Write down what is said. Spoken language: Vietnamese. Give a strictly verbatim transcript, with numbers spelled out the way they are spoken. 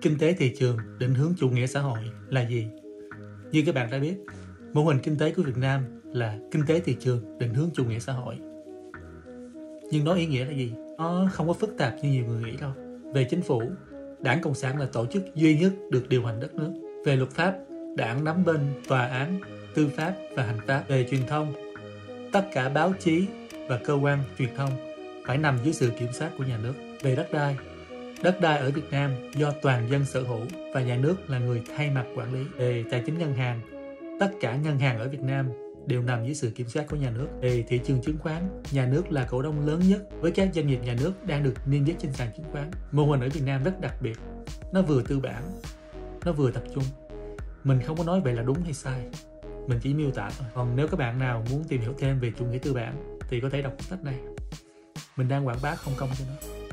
Kinh tế thị trường định hướng chủ nghĩa xã hội là gì? Như các bạn đã biết, mô hình kinh tế của Việt Nam là kinh tế thị trường định hướng chủ nghĩa xã hội. Nhưng nó ý nghĩa là gì? Nó không có phức tạp như nhiều người nghĩ đâu. Về chính phủ, Đảng Cộng sản là tổ chức duy nhất được điều hành đất nước. Về luật pháp, đảng nắm bên tòa án, tư pháp và hành pháp. Về truyền thông, tất cả báo chí và cơ quan truyền thông phải nằm dưới sự kiểm soát của nhà nước. Về đất đai, đất đai ở Việt Nam do toàn dân sở hữu và nhà nước là người thay mặt quản lý. Về tài chính ngân hàng, tất cả ngân hàng ở Việt Nam đều nằm dưới sự kiểm soát của nhà nước. Về thị trường chứng khoán, nhà nước là cổ đông lớn nhất với các doanh nghiệp nhà nước đang được niêm yết trên sàn chứng khoán. Mô hình ở Việt Nam rất đặc biệt, nó vừa tư bản, nó vừa tập trung. Mình không có nói vậy là đúng hay sai, mình chỉ miêu tả thôi. Còn nếu các bạn nào muốn tìm hiểu thêm về chủ nghĩa tư bản thì có thể đọc cuốn sách này. Mình đang quảng bá không công cho nó.